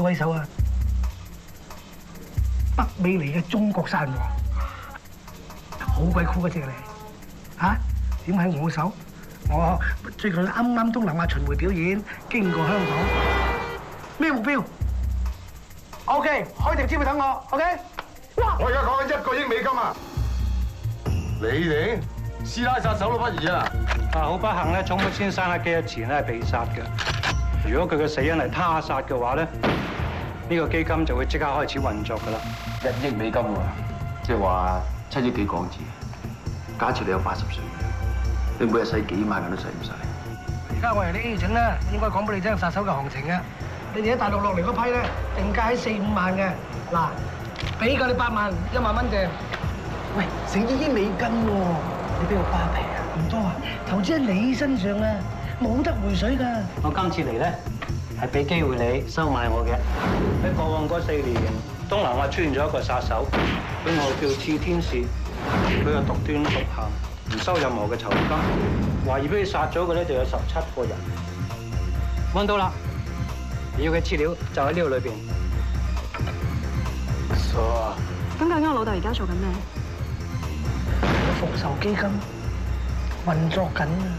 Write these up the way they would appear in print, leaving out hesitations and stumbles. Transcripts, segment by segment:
威手啊！北美嚟嘅中國殺人王，好鬼酷嗰隻嚟嚇！點喺我手？我最近啱啱東南亞巡迴表演，經過香港。咩目標 ？OK， 開定支票等我。OK。哇！ 我而家講緊1個億美金啊！你哋師奶殺手都不如啊！ 好不幸咧，聰福先生喺幾日前咧係被殺嘅。如果佢嘅死因係他殺嘅話咧，呢個基金就會即刻開始運作㗎啦。 1億美金喎，即係話7億幾港紙。假設你有80歲，你每日使幾萬銀都使唔晒。 而家我係啲 agent 咧，應該講俾你聽殺手嘅行情嘅。你哋喺大陸落嚟嗰批咧，定價喺4、5萬嘅。嗱，俾夠你8萬，1萬蚊訂。喂，成2億美金喎，你俾我花皮啊？唔多啊，投資喺你身上啊，冇得回水㗎。 我今次嚟咧係俾機會你收買我嘅。喺過往嗰4年，東南亞出現咗一個殺手，佢外叫熾天使，佢又獨斷獨行，唔收任何嘅酬金，懷疑俾佢殺咗嘅咧就有17個人。揾到啦！你要嘅資料就喺呢度裏邊。 傻啊！ 咁究竟我老豆而家做緊咩？ 復仇基金運作緊啊！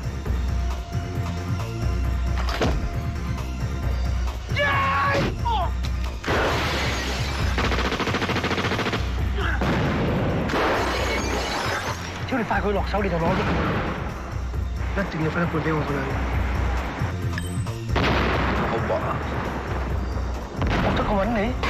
只要你快佢落手，你就攞咗佢。一定要分一半俾我佢啦。 好薄啊！ 我得個揾你。